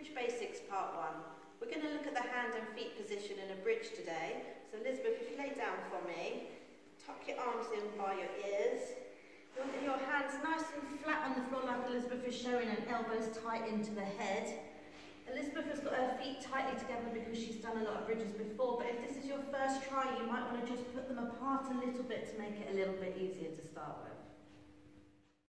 Bridge Basics Part 1. We're going to look at the hand and feet position in a bridge today. So Elizabeth, if you lay down for me, tuck your arms in by your ears. You want your hands nice and flat on the floor like Elizabeth is showing, and elbows tight into the head. Elizabeth has got her feet tightly together because she's done a lot of bridges before, but if this is your first try, you might want to just put them apart a little bit to make it a little bit easier to start with.